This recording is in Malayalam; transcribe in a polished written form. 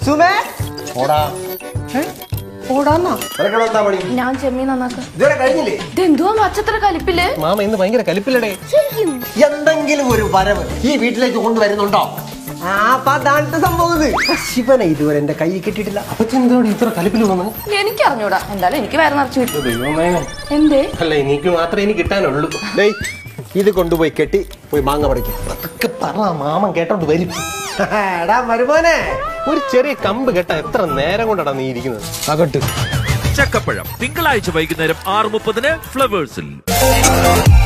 സുമേ ഞാൻ ചെമ്മീൻ നന്നാക്കാം. ഇതുവരെ കഴിഞ്ഞില്ലേ? ഇതെന്തുവാ മച്ചത്ര കലിപ്പില്? മാമ ഇന്ന് ഭയങ്കര കലിപ്പില്ലടേ. എന്തെങ്കിലും ഒരു വരവ് ഈ വീട്ടിലേക്ക് കൊണ്ടുവരുന്നുണ്ടോ? അതാണ് സംഭവം. ശിവനെ ഇതുവരെ എന്റെ കൈ കിട്ടിയിട്ടില്ല. അപ്പച്ചെന്തോടെ ഇത്ര കലിപ്പിൽ വന്നു? എനിക്ക് അറിഞ്ഞൂടാ. എന്തായാലും എനിക്ക് വയറ് നിറച്ചു കിട്ടും. എന്തേ? അല്ല എനിക്ക് മാത്രമേ എനിക്ക് കിട്ടാനുള്ളൂ. ഇത് കൊണ്ടുപോയി കെട്ടി പോയി മാങ്ങ പറിക്കും. അതൊക്കെ പറ, മാമൻ കേട്ടോണ്ട് വരും. എടാ മരുമോനെ, ഒരു ചെറിയ കമ്പ് കെട്ടാ എത്ര നേരം കൊണ്ടാണ് നീ ഇരിക്കുന്നത്? ചക്കപ്പഴം തിങ്കളാഴ്ച വൈകുന്നേരം 6:30 ഫ്ലവേഴ്സിൽ.